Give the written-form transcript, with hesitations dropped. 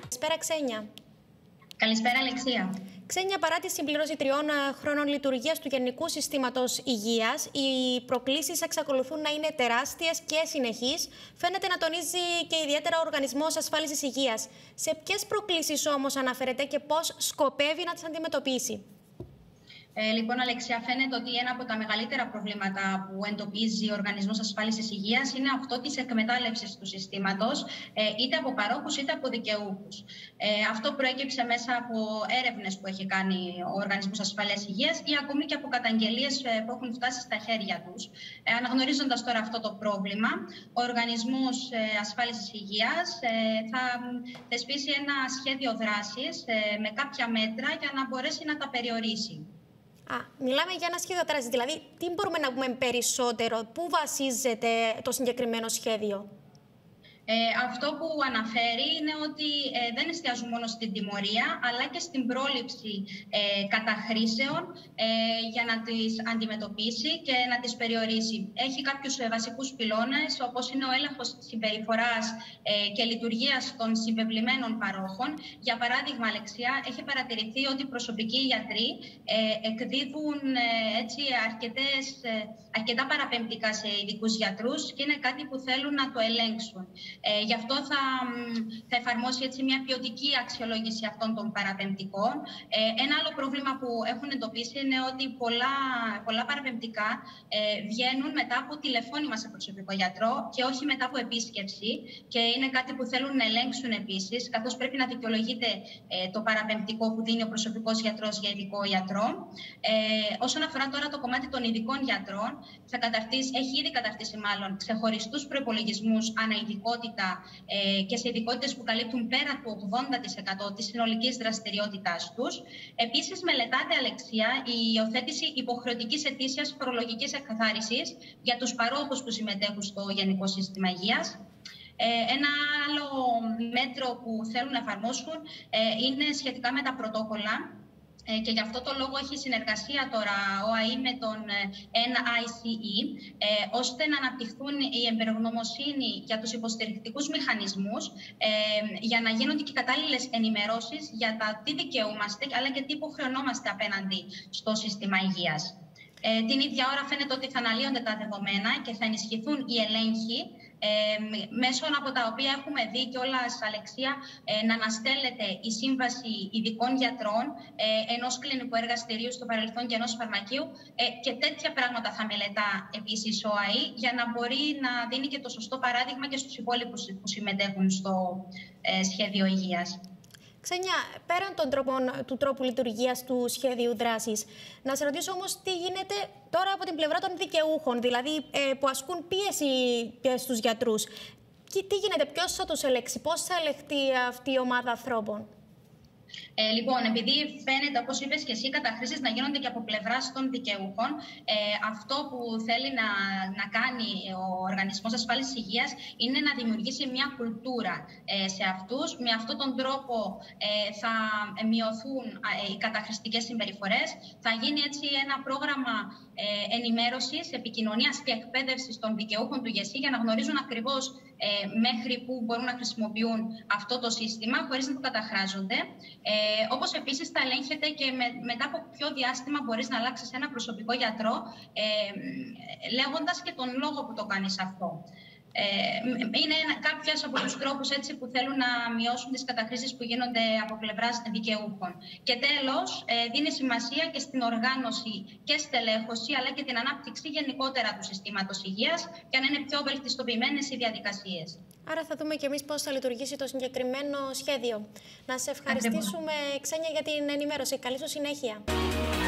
Καλησπέρα, Ξένια. Καλησπέρα, Αλεξία. Ξένια, παρά τη συμπληρώση 3 χρόνων λειτουργίας του Γενικού Συστήματος Υγείας, οι προκλήσεις εξακολουθούν να είναι τεράστιες και συνεχείς. Φαίνεται να τονίζει και ιδιαίτερα ο Οργανισμός Ασφάλισης Υγείας. Σε ποιες προκλήσεις όμως αναφέρεται και πώς σκοπεύει να τις αντιμετωπίσει? Λοιπόν, Αλεξία, φαίνεται ότι ένα από τα μεγαλύτερα προβλήματα που εντοπίζει ο Οργανισμός Ασφάλισης Υγείας είναι αυτό της εκμετάλλευσης του συστήματος, είτε από παρόχους είτε από δικαιούχους. Αυτό προέκυψε μέσα από έρευνες που έχει κάνει ο Οργανισμός Ασφάλισης Υγείας ή ακόμη και από καταγγελίες που έχουν φτάσει στα χέρια τους. Αναγνωρίζοντας τώρα αυτό το πρόβλημα, ο Οργανισμός Ασφάλισης Υγείας θα θεσπίσει ένα σχέδιο δράσης με κάποια μέτρα για να μπορέσει να τα περιορίσει. Μιλάμε για ένα σχέδιο δράσης, δηλαδή τι μπορούμε να πούμε περισσότερο, πού βασίζεται το συγκεκριμένο σχέδιο? Αυτό που αναφέρει είναι ότι δεν εστιάζουν μόνο στην τιμωρία, αλλά και στην πρόληψη καταχρήσεων για να τις αντιμετωπίσει και να τις περιορίσει. Έχει κάποιους βασικούς πυλώνες, όπως είναι ο έλεγχος συμπεριφοράς και λειτουργίας των συμπευλημένων παρόχων. Για παράδειγμα, Αλεξία, έχει παρατηρηθεί ότι οι προσωπικοί γιατροί εκδίδουν αρκετά παραπεμπτικά σε ειδικούς γιατρούς και είναι κάτι που θέλουν να το ελέγξουν. Γι' αυτό θα εφαρμόσει μια ποιοτική αξιολόγηση αυτών των παραπεμπτικών. Ένα άλλο πρόβλημα που έχουν εντοπίσει είναι ότι πολλά παραπεμπτικά βγαίνουν μετά από τηλεφώνημα σε προσωπικό γιατρό και όχι μετά από επίσκεψη. Και είναι κάτι που θέλουν να ελέγξουν επίσης, καθώς πρέπει να δικαιολογείται το παραπεμπτικό που δίνει ο προσωπικός γιατρός για ειδικό γιατρό. Όσον αφορά τώρα το κομμάτι των ειδικών γιατρών, έχει ήδη καταρτήσει ξεχωριστούς προϋπολογισμούς αναειδικότητα και σε ειδικότητες που καλύπτουν πέρα του 80% της συνολικής δραστηριότητάς τους. Επίσης, μελετάται, Αλεξία, η υιοθέτηση υποχρεωτικής ετήσιας φορολογικής εκκαθάρισης για τους παρόχους που συμμετέχουν στο Γενικό Σύστημα Υγείας. Ένα άλλο μέτρο που θέλουν να εφαρμόσουν είναι σχετικά με τα πρωτόκολλα. Και γι' αυτό το λόγο έχει συνεργασία τώρα ο ΑΗ με τον NICE, ώστε να αναπτυχθούν η εμπειρογνωμοσύνη για τους υποστηρικτικούς μηχανισμούς, για να γίνονται και κατάλληλες ενημερώσεις για τα τι δικαιούμαστε, αλλά και τι υποχρεωνόμαστε απέναντι στο σύστημα υγείας. Την ίδια ώρα φαίνεται ότι θα αναλύονται τα δεδομένα και θα ενισχυθούν οι ελέγχοι, μέσω από τα οποία έχουμε δει κιόλας, Αλεξία, να αναστέλλεται η σύμβαση ειδικών γιατρών ενός κλινικού εργαστηρίου στο παρελθόν και ενός φαρμακείου, και τέτοια πράγματα θα μελετά επίσης ο ΑΗ για να μπορεί να δίνει και το σωστό παράδειγμα και στους υπόλοιπους που συμμετέχουν στο σχέδιο υγείας. Ξένια, πέραν του τρόπου λειτουργίας του σχέδιου δράσης, να σε ρωτήσω όμως τι γίνεται τώρα από την πλευρά των δικαιούχων, δηλαδή που ασκούν πίεση στους γιατρούς. Και τι γίνεται, ποιος θα τους ελέγξει, πώς θα ελεγχθεί αυτή η ομάδα ανθρώπων? Λοιπόν, επειδή φαίνεται, όπως είπες και εσύ, καταχρήσεις να γίνονται και από πλευράς των δικαιούχων, αυτό που θέλει να κάνει ο Οργανισμός Ασφάλισης Υγείας είναι να δημιουργήσει μια κουλτούρα σε αυτούς. Με αυτόν τον τρόπο θα μειωθούν οι καταχρηστικές συμπεριφορές. Θα γίνει έτσι ένα πρόγραμμα ενημέρωσης, επικοινωνίας και εκπαίδευσης των δικαιούχων του ΓΕΣΥ για να γνωρίζουν ακριβώς μέχρι πού μπορούν να χρησιμοποιούν αυτό το σύστημα χωρίς να το καταχράζονται. Όπως επίσης θα ελέγχεται και μετά από ποιο διάστημα μπορείς να αλλάξεις ένα προσωπικό γιατρό, λέγοντας και τον λόγο που το κάνεις αυτό. Είναι κάποιες από τους τρόπους που θέλουν να μειώσουν τις καταχρήσεις που γίνονται από πλευράς δικαιούχων. Και τέλος, δίνει σημασία και στην οργάνωση και στελέχωση, αλλά και την ανάπτυξη γενικότερα του συστήματος υγείας, για να είναι πιο βελτιστοποιημένες οι διαδικασίες. Άρα θα δούμε και εμείς πώς θα λειτουργήσει το συγκεκριμένο σχέδιο. Να σε ευχαριστήσουμε, Ξένια, για την ενημέρωση. Καλή σου συνέχεια.